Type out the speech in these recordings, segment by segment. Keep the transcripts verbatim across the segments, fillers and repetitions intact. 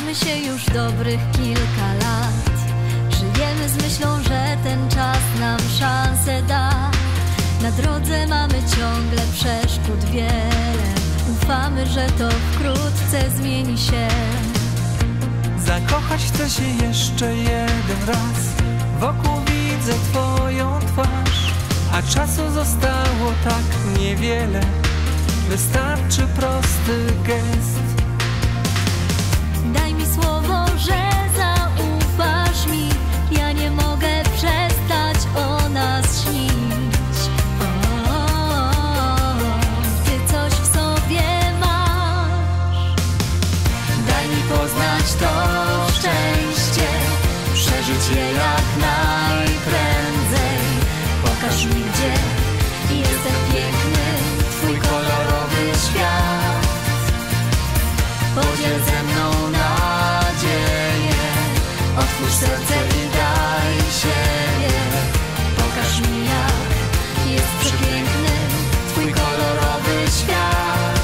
Znamy się już dobrych kilka lat. Żyjemy z myślą, że ten czas nam szansę da. Na drodze mamy ciągle przeszkód wiele. Ufamy, że to wkrótce zmieni się. Zakochać chcę się jeszcze jeden raz. Wokół widzę twoją twarz, a czasu zostało tak niewiele. Wystarczy prosty gest. Daj mi słowo, że zaufasz mi. Ja nie mogę przestać o nas śnić. O, ty coś w sobie masz. Daj mi poznać to szczęście, przeżyć je jak najprędzej. Pokaż mi, gdzie jest ten piękny, twój kolorowy świat. Podziel ze mną nadzieję, otwórz serce i daj siebie. Pokaż mi, jak jest przepiękny twój kolorowy świat.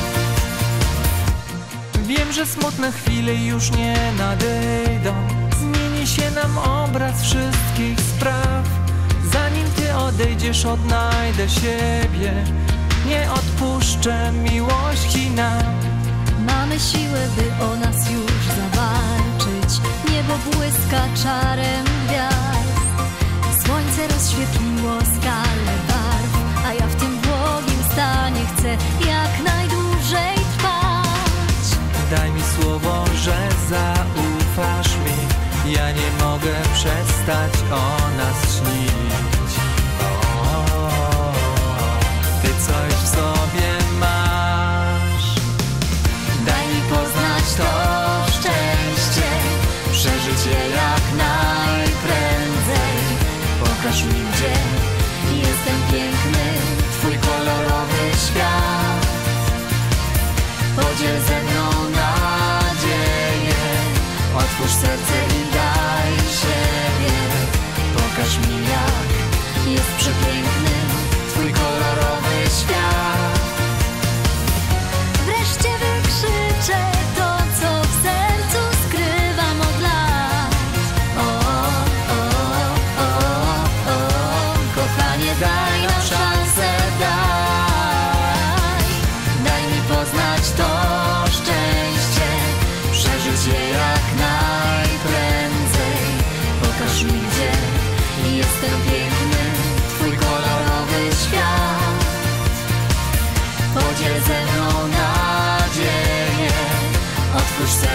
Wiem, że smutne chwile już nie nadejdą. Zmieni się nam obraz wszystkich spraw. Zanim ty odejdziesz, odnajdę siebie. Nie odpuszczę miłości nam. Mamy siłę, by o nas już zawalczyć. Niebo błyska czarem gwiazd. Słońce rozświetliło skalę barw, a ja w tym błogim stanie chcę jak najdłużej trwać. Daj mi słowo, że zaufasz mi. Ja nie mogę przestać o nas śnić. O, ty coś w sobie masz. Daj mi poznać to szczęście, przeżyć je jak najprędzej. Pokaż mi, gdzie jest ten piękny, twój kolorowy świat. Podziel ze mną nadzieję, otwórz serce i daj siebie. Pokaż mi, jak jest przepiękny twój kolorowy świat. Wreszcie wykrzyczę to, co w sercu skrywam od lat. O, o, o, o, kochanie, daj nam szansę, daj. Daj mi poznać to szczęście, przeżyć je jak najprędzej. Pokaż mi, gdzie jest ten piękny twój kolorowy świat. Podziel ze mną nadzieję, otwórz serce